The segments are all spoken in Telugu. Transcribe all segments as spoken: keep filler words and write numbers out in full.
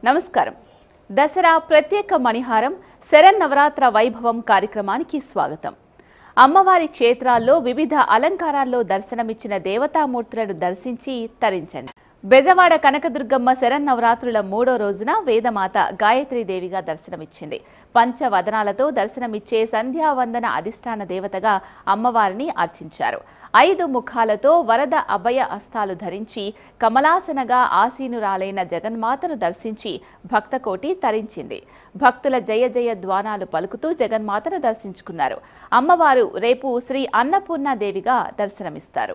నమస్కారం. దసరా ప్రత్యేక మణిహారం శరన్నవరాత్ర వైభవం కార్యక్రమానికి స్వాగతం. అమ్మవారి క్షేత్రాల్లో వివిధ అలంకారాల్లో దర్శనమిచ్చిన దేవతామూర్తులను దర్శించి తరించండి. బెజవాడ కనకదుర్గమ్మ శరన్నవరాత్రుల మూడో రోజున వేదమాత గాయత్రీదేవిగా దర్శనమిచ్చింది. పంచవదనాలతో దర్శనమిచ్చే సంధ్యావందన అధిష్టాన దేవతగా అమ్మవారిని అర్చించారు. ఐదు ముఖాలతో వరద అభయ హస్తాలు ధరించి కమలాసనగా ఆసీనురాలైన జగన్మాతను దర్శించి భక్తకోటి తరించింది. భక్తుల జయ జయ ధ్వానాలు పలుకుతూ జగన్మాతను దర్శించుకున్నారు. అమ్మవారు రేపు శ్రీ అన్నపూర్ణాదేవిగా దర్శనమిస్తారు.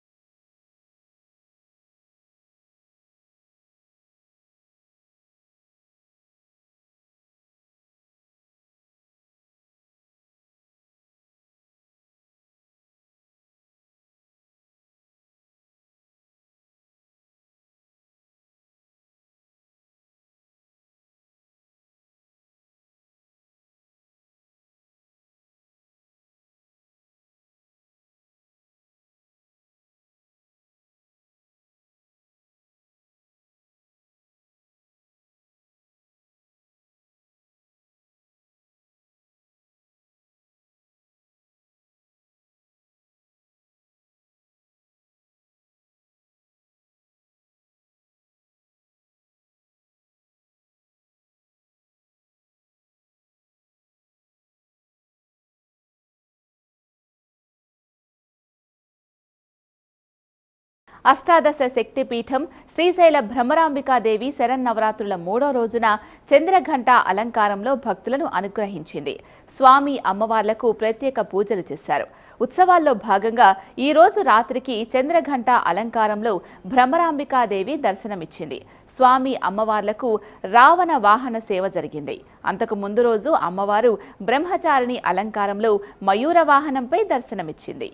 అష్టాదశ శక్తిపీఠం శ్రీశైల భ్రమరాంబికాదేవి శరన్నవరాత్రుల మూడో రోజున చంద్రఘంట అలంకారంలో భక్తులను అనుగ్రహించింది. స్వామి అమ్మవార్లకు ప్రత్యేక పూజలు చేశారు. ఉత్సవాల్లో భాగంగా ఈ రోజు రాత్రికి చంద్రఘంట అలంకారంలో భ్రమరాంబికాదేవి దర్శనమిచ్చింది. స్వామి అమ్మవార్లకు రావణ వాహన సేవ జరిగింది. అంతకు ముందు రోజు అమ్మవారు బ్రహ్మచారిణి అలంకారంలో మయూర వాహనంపై దర్శనమిచ్చింది.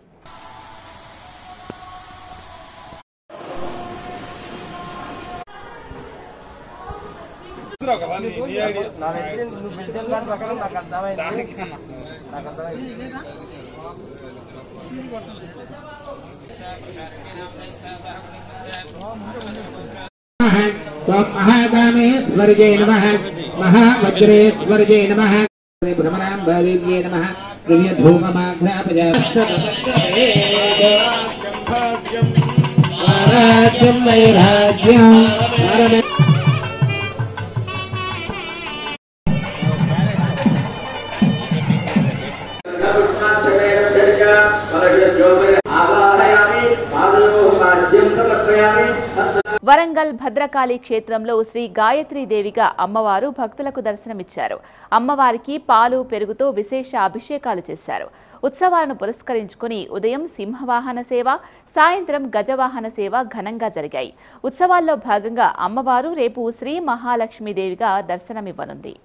महाकामेश्वर्ये नमः महावज्रेश्वर्ये नमः भ्रमराम्बादेव्ये नमः स्वराज्यं वैराज्यं వరంగల్ భద్రకాళి క్షేత్రంలో శ్రీ గాయత్రీదేవిగా అమ్మవారు భక్తులకు దర్శనమిచ్చారు. అమ్మవారికి పాలు పెరుగుతో విశేష అభిషేకాలు చేశారు. ఉత్సవాలను పురస్కరించుకుని ఉదయం సింహవాహన సేవ, సాయంత్రం గజవాహన సేవ ఘనంగా జరిగాయి. ఉత్సవాల్లో భాగంగా అమ్మవారు రేపు శ్రీ మహాలక్ష్మీదేవిగా దర్శనమివ్వనుంది.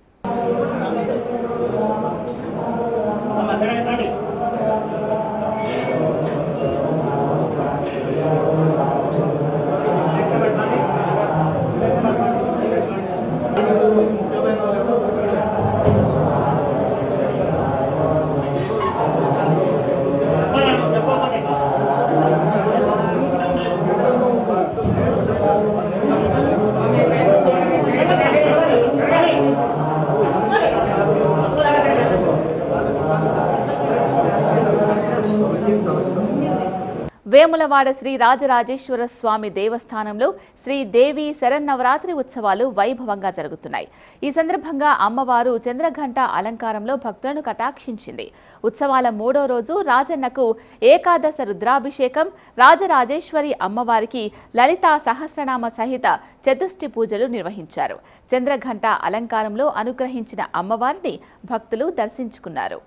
వేములవాడ శ్రీ రాజరాజేశ్వర స్వామి దేవస్థానంలో శ్రీ దేవి శరన్నవరాత్రి ఉత్సవాలు వైభవంగా జరుగుతున్నాయి. ఈ సందర్భంగా అమ్మవారు చంద్రఘంట అలంకారంలో భక్తులను కటాక్షించింది. ఉత్సవాల మూడో రోజు రాజన్నకు ఏకాదశ రుద్రాభిషేకం, రాజరాజేశ్వరి అమ్మవారికి లలితా సహస్రనామ సహిత చతుష్టి పూజలు నిర్వహించారు. చంద్రఘంట అలంకారంలో అనుగ్రహించిన అమ్మవారిని భక్తులు దర్శించుకున్నారు.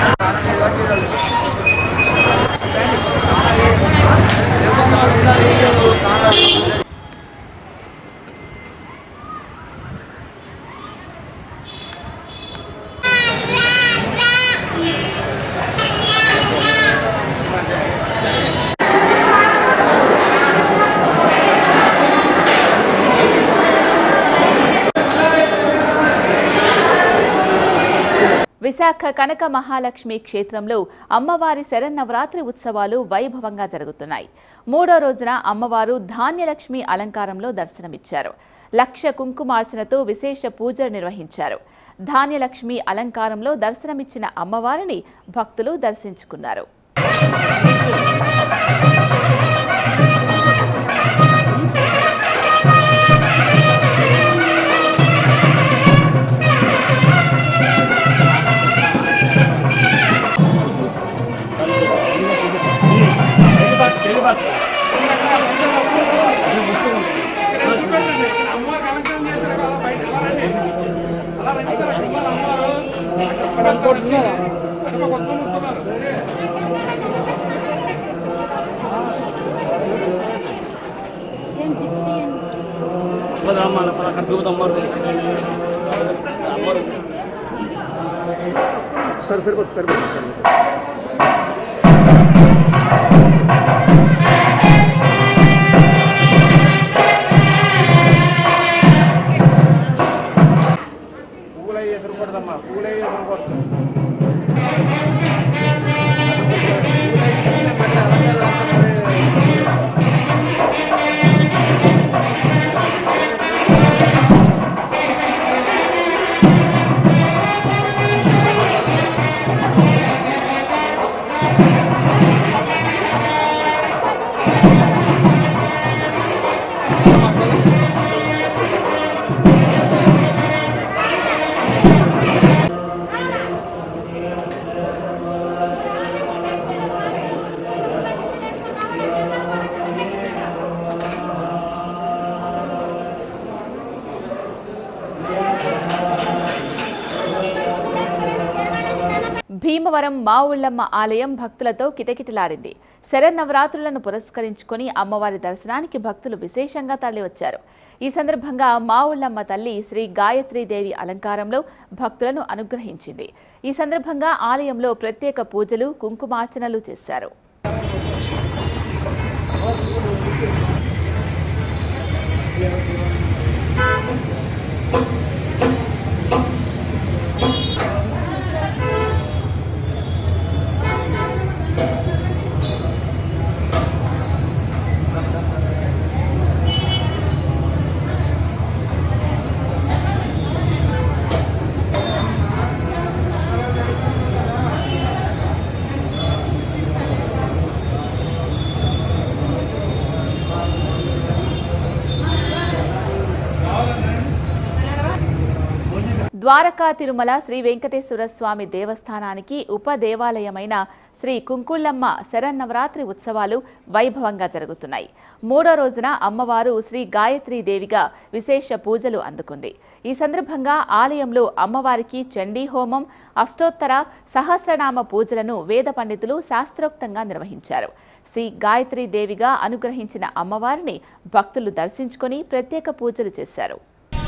Gracias. విశాఖ కనక మహాలక్ష్మి క్షేత్రంలో అమ్మవారి శరన్నవరాత్రి ఉత్సవాలు వైభవంగా జరుగుతున్నాయి. మూడో రోజున అమ్మవారు ధాన్యలక్ష్మి అలంకారంలో దర్శనమిచ్చారు. లక్ష కుంకుమార్చనతో విశేష పూజలు నిర్వహించారు. ధాన్యలక్ష్మి అలంకారంలో దర్శనమిచ్చిన అమ్మవారిని భక్తులు దర్శించుకున్నారు. सर सर सर పూలయ్యే సరిపడదమ్మా పూలయ్యే సరిపడుతుంది భీమవరం మావుళ్ళమ్మ ఆలయం భక్తులతో కిటకిటలాడింది. శరన్నవరాత్రులను పురస్కరించుకొని అమ్మవారి దర్శనానికి భక్తులు విశేషంగా తరలివచ్చారు. ఈ సందర్భంగా మావుళ్ళమ్మ తల్లి శ్రీ గాయత్రీదేవి అలంకారంలో భక్తులను అనుగ్రహించింది. ఈ సందర్భంగా ఆలయంలో ప్రత్యేక పూజలు, కుంకుమార్చనలు చేశారు. ద్వారకా తిరుమల శ్రీ వెంకటేశ్వర స్వామి దేవస్థానానికి ఉప దేవాలయమైన శ్రీ కుంకుళ్ళమ్మ శరన్నవరాత్రి ఉత్సవాలు వైభవంగా జరుగుతున్నాయి. మూడో రోజున అమ్మవారు శ్రీ గాయత్రీదేవిగా విశేష పూజలు అందుకుంది. ఈ సందర్భంగా ఆలయంలో అమ్మవారికి చండీ హోమం, అష్టోత్తర సహస్రనామ పూజలను వేద పండితులు శాస్త్రోక్తంగా నిర్వహించారు. శ్రీ గాయత్రీదేవిగా అనుగ్రహించిన అమ్మవారిని భక్తులు దర్శించుకొని ప్రత్యేక పూజలు చేశారు.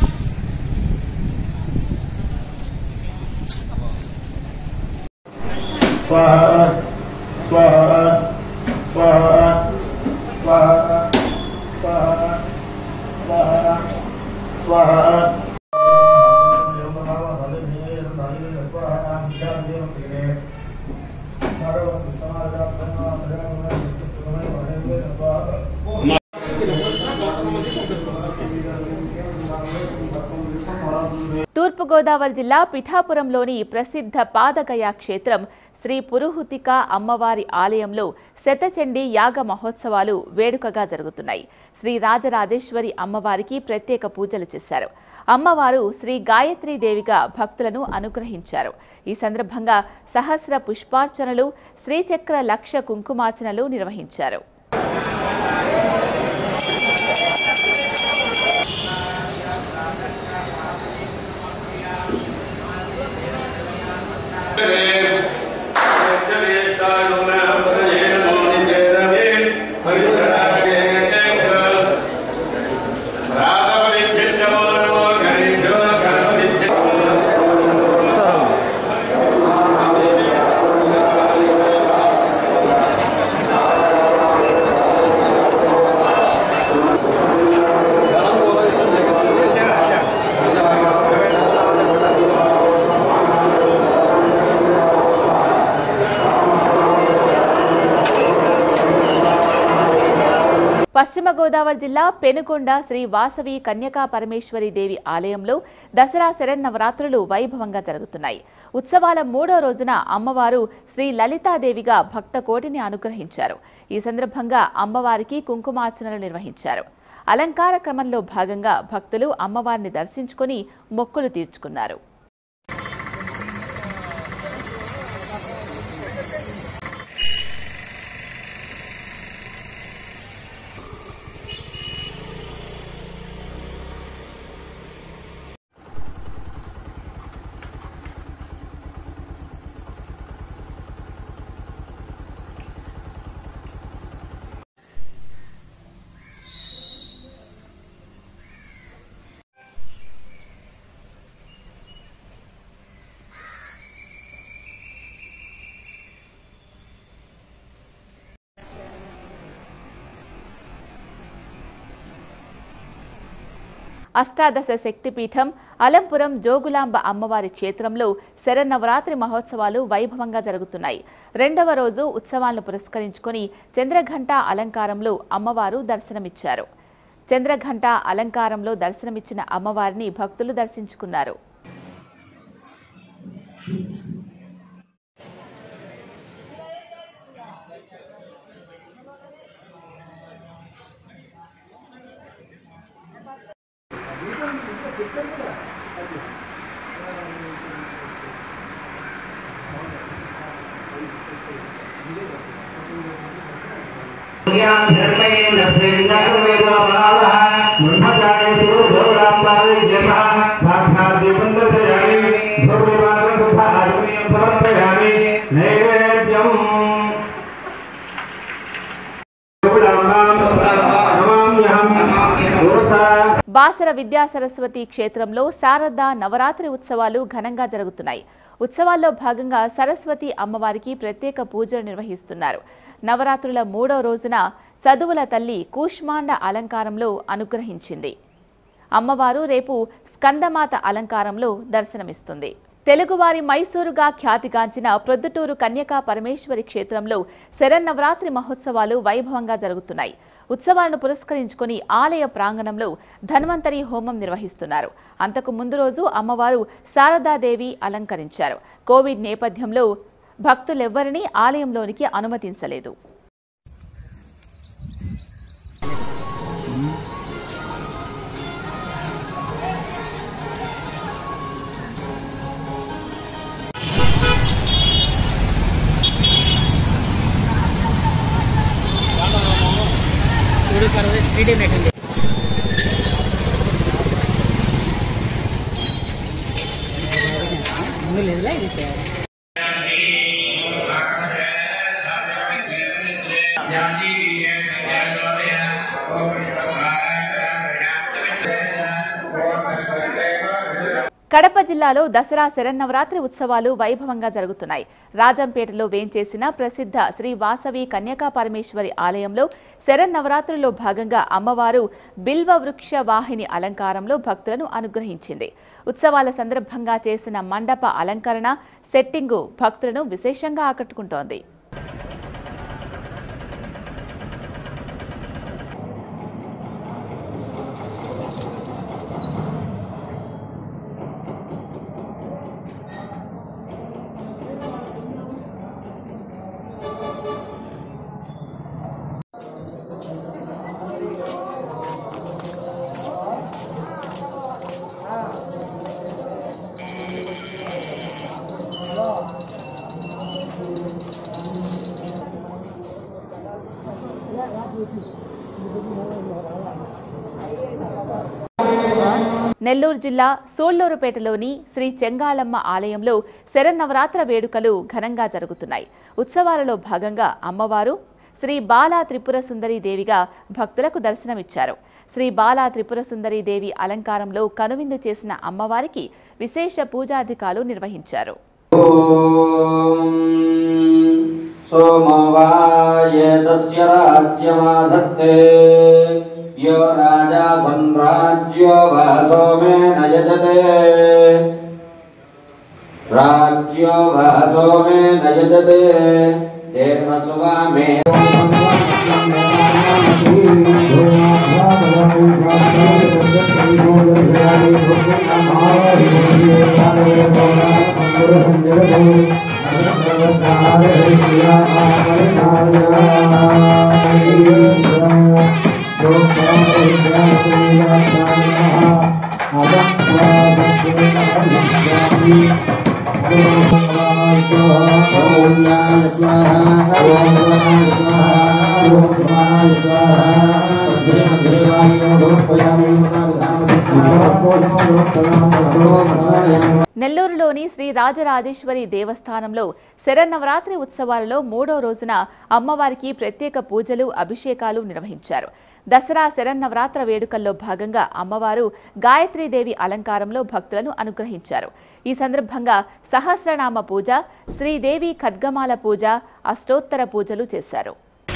स्वाहा स्वाहा स्वाहा स्वाहा स्वाहा स्वाहा स्वाहा తూర్పుగోదావరి జిల్లా పిఠాపురంలోని ప్రసిద్ధ పాదగయ క్షేత్రం శ్రీ పురుహుతిక అమ్మవారి ఆలయంలో శతచండీ యాగ మహోత్సవాలు వేడుకగా జరుగుతున్నాయి. శ్రీ రాజరాజేశ్వరి అమ్మవారికి ప్రత్యేక పూజలు చేశారు. అమ్మవారు శ్రీ గాయత్రీదేవిగా భక్తులను అనుగ్రహించారు. ఈ సందర్భంగా సహస్ర పుష్పార్చనలు, శ్రీచక్ర లక్ష కుంకుమార్చనలు నిర్వహించారు. గోదావరి జిల్లా పెనుకొండ శ్రీ వాసవి కన్యకా పరమేశ్వరి దేవి ఆలయంలో దసరా శరన్నవరాత్రులు వైభవంగా జరుగుతున్నాయి. ఉత్సవాల మూడో రోజున అమ్మవారు శ్రీ లలితాదేవిగా భక్త కోటిని అనుగ్రహించారు. ఈ సందర్భంగా అమ్మవారికి కుంకుమార్చనలు నిర్వహించారు. అలంకార క్రమంలో భాగంగా భక్తులు అమ్మవారిని దర్శించుకుని మొక్కులు తీర్చుకున్నారు. అష్టాదశ శక్తిపీఠం అలంపురం జోగులాంబ అమ్మవారి క్షేత్రంలో శరన్నవరాత్రి మహోత్సవాలు వైభవంగా జరుగుతున్నాయి. రెండవ రోజు ఉత్సవాలను పురస్కరించుకొని చంద్రఘంట అలంకారంలో అమ్మవారు దర్శనమిచ్చారు. చంద్రఘంట అలంకారంలో దర్శనమిచ్చిన అమ్మవారిని భక్తులు దర్శించుకున్నారు. బాసర విద్యా సరస్వతి క్షేత్రంలో శారద నవరాత్రి ఉత్సవాలు ఘనంగా జరుగుతున్నాయి. ఉత్సవాల్లో భాగంగా సరస్వతి అమ్మవారికి ప్రత్యేక పూజలు నిర్వహిస్తున్నారు. నవరాత్రుల మూడో రోజున చదువుల తల్లి కూష్మాండ అలంకారంలో అనుగ్రహించింది. అమ్మవారు రేపు స్కందమాత అలంకారంలో దర్శనమిస్తుంది. తెలుగువారి మైసూరుగా ఖ్యాతిగాంచిన ప్రొద్దుటూరు కన్యకా పరమేశ్వరి క్షేత్రంలో శరన్నవరాత్రి మహోత్సవాలు వైభవంగా జరుగుతున్నాయి. ఉత్సవాలను పురస్కరించుకుని ఆలయ ప్రాంగణంలో ధన్వంతరి హోమం నిర్వహిస్తున్నారు. అంతకు ముందు రోజు అమ్మవారు శారదాదేవి అలంకరించారు. కోవిడ్ నేపథ్యంలో భక్తులెవ్వరినీ ఆలయంలోనికి అనుమతించలేదు. కడప జిల్లాలో దసరా శరన్నవరాత్రి ఉత్సవాలు వైభవంగా జరుగుతున్నాయి. రాజంపేటలో వేంచేసిన ప్రసిద్ధ శ్రీ వాసవి కన్యకా పరమేశ్వరి ఆలయంలో శరన్నవరాత్రుల్లో భాగంగా అమ్మవారు బిల్వ వృక్ష వాహిని అలంకారంలో భక్తులను అనుగ్రహించింది. ఉత్సవాల సందర్భంగా చేసిన మండప అలంకరణ సెట్టింగు భక్తులను విశేషంగా ఆకట్టుకుంటోంది. నెల్లూరు జిల్లా సోళ్లూరుపేటలోని శ్రీ చెంగాళమ్మ ఆలయంలో శరన్నవరాత్ర వేడుకలు ఘనంగా జరుగుతున్నాయి. ఉత్సవాలలో భాగంగా అమ్మవారు శ్రీ బాలా త్రిపుర సుందరి దేవిగా భక్తులకు దర్శనమిచ్చారు. శ్రీ బాలా త్రిపుర సుందరి దేవి అలంకారంలో కనువిందు చేసిన అమ్మవారికి విశేష పూజాధికాలు నిర్వహించారు. यो राजा संराज्यो वासो मे नयजते राज्यो वासो मे नयजते देवसुवा मे నెల్లూరులోని శ్రీ రాజరాజేశ్వరి దేవస్థానంలో శరన్నవరాత్రి ఉత్సవాలలో మూడో రోజున అమ్మవారికి ప్రత్యేక పూజలు అభిషేకాలు నిర్వహించారు. దసరా శరన్నవరాత్ర వేడుకల్లో భాగంగా అమ్మవారు గాయత్రీదేవి అలంకారంలో భక్తులను అనుగ్రహించారు. ఈ సందర్భంగా సహస్రనామ పూజ, శ్రీదేవి ఖడ్గమాల పూజ, అష్టోత్తర పూజలు చేశారు.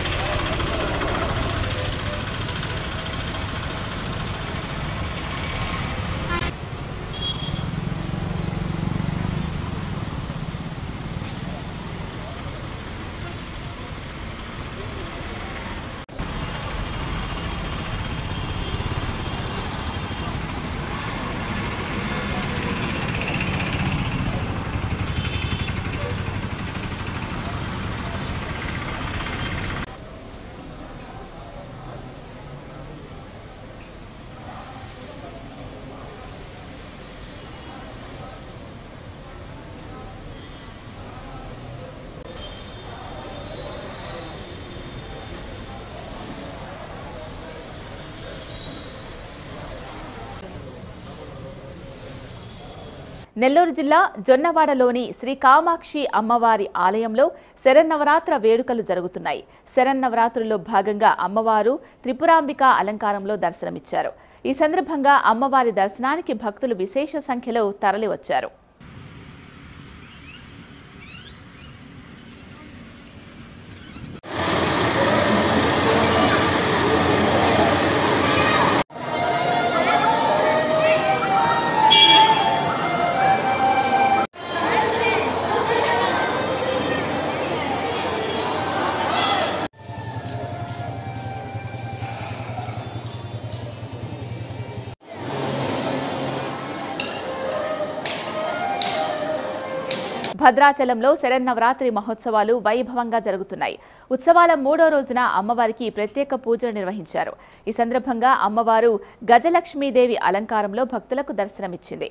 నెల్లూరు జిల్లా జొన్నవాడలోని శ్రీ కామాక్షి అమ్మవారి ఆలయంలో శరన్నవరాత్ర వేడుకలు జరుగుతున్నాయి. శరన్నవరాత్రుల్లో భాగంగా అమ్మవారు త్రిపురాంబిక అలంకారంలో దర్శనమిచ్చారు. ఈ సందర్భంగా అమ్మవారి దర్శనానికి భక్తులు విశేష సంఖ్యలో తరలివచ్చారు. భద్రాచలంలో శరన్నవరాత్రి మహోత్సవాలు వైభవంగా జరుగుతున్నాయి. ఉత్సవాల మూడో రోజున అమ్మవారికి ప్రత్యేక పూజలు నిర్వహించారు. ఈ సందర్భంగా అమ్మవారు గజలక్ష్మీదేవి అలంకారంలో భక్తులకు దర్శనమిచ్చింది.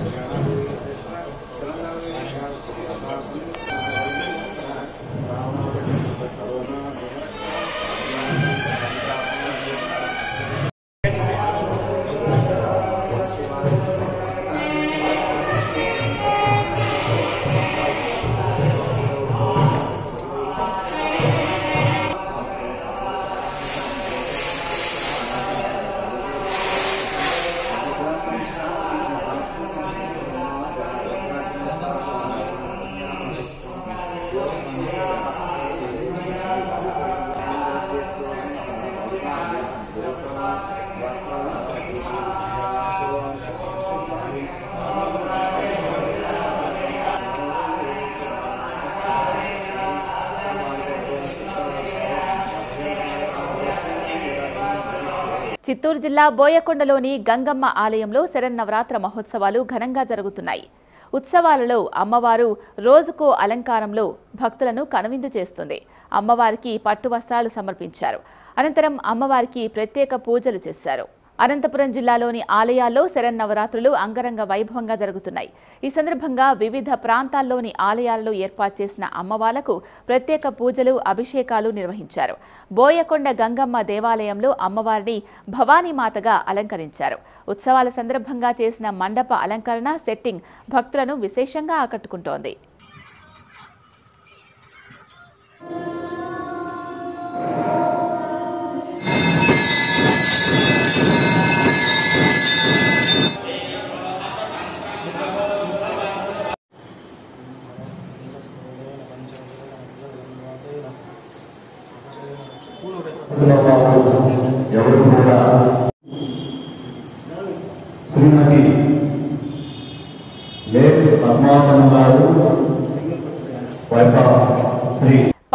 చిత్తూరు జిల్లా బోయకొండలోని గంగమ్మ ఆలయంలో శరన్నవరాత్ర మహోత్సవాలు ఘనంగా జరుగుతున్నాయి. ఉత్సవాలలో అమ్మవారు రోజుకో అలంకారంలో భక్తులను కనువిందు చేస్తుంది. అమ్మవారికి పట్టు వస్త్రాలు సమర్పించారు. అనంతరం అమ్మవారికి ప్రత్యేక పూజలు చేశారు. అనంతపురం జిల్లాలోని ఆలయాల్లో శరన్నవరాత్రులు అంగరంగ వైభవంగా జరుగుతున్నాయి. ఈ సందర్భంగా వివిధ ప్రాంతాల్లోని ఆలయాల్లో ఏర్పాటు చేసిన అమ్మవార్లకు ప్రత్యేక పూజలు, అభిషేకాలు నిర్వహించారు. బోయకొండ గంగమ్మ దేవాలయంలో అమ్మవారిని భవానీమాతగా అలంకరించారు. ఉత్సవాల సందర్భంగా చేసిన మండప అలంకరణ, సెట్టింగ్ భక్తులను విశేషంగా ఆకట్టుకుంటోంది. ఎవరు కూడా శ్రీమతి లేఖ పద్మావతం గారు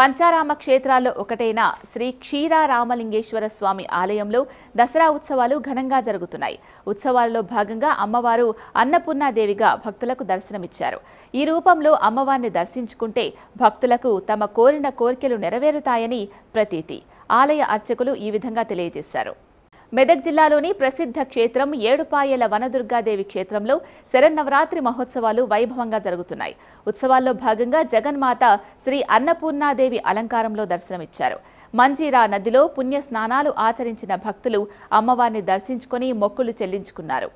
పంచారామ క్షేత్రాల్లో ఒకటైన శ్రీ క్షీరారామలింగేశ్వర స్వామి ఆలయంలో దసరా ఉత్సవాలు ఘనంగా జరుగుతున్నాయి. ఉత్సవాలలో భాగంగా అమ్మవారు అన్నపూర్ణాదేవిగా భక్తులకు దర్శనమిచ్చారు. ఈ రూపంలో అమ్మవారిని దర్శించుకుంటే భక్తులకు తమ కోరిన కోరికలు నెరవేరుతాయని ప్రతీతి. ఆలయ అర్చకులు ఈ విధంగా తెలియజేశారు. మెదక్ జిల్లాలోని ప్రసిద్ధ క్షేత్రం ఏడుపాయల వనదుర్గాదేవి క్షేత్రంలో శరన్నవరాత్రి మహోత్సవాలు వైభవంగా జరుగుతున్నాయి. ఉత్సవాల్లో భాగంగా జగన్మాత శ్రీ అన్నపూర్ణాదేవి అలంకారంలో దర్శనమిచ్చారు. మంజీరా నదిలో పుణ్య స్నానాలు ఆచరించిన భక్తులు అమ్మవారిని దర్శించుకుని మొక్కులు చెల్లించుకున్నారు.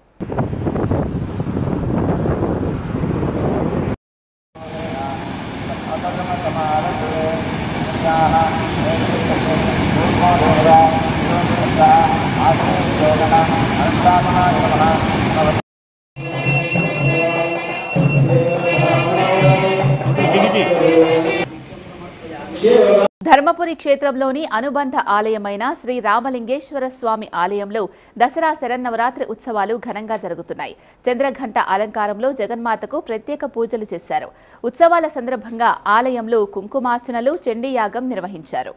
ధర్మపురి క్షేత్రంలోని అనుబంధ ఆలయమైన శ్రీ రామలింగేశ్వర స్వామి ఆలయంలో దసరా శరన్నవరాత్రి ఉత్సవాలు ఘనంగా జరుగుతున్నాయి. చంద్రఘంట అలంకారంలో జగన్మాతకు ప్రత్యేక పూజలు చేశారు. ఉత్సవాల సందర్భంగా ఆలయంలో కుంకుమార్చనలు, చండీయాగం నిర్వహించారు.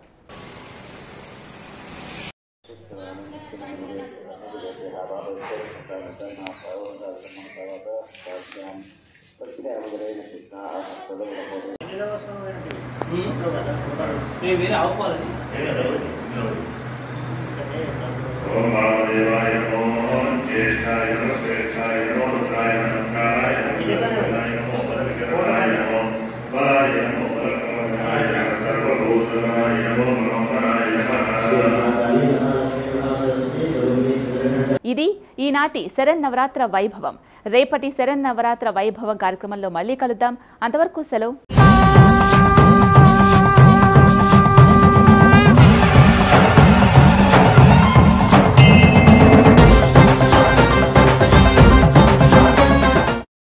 ఇది ఈనాటి శరన్నవరాత్ర వైభవం. రేపటి శరన్నవరాత్ర వైభవం కార్యక్రమంలో మళ్ళీ కలుద్దాం. అంతవరకు సెలవు.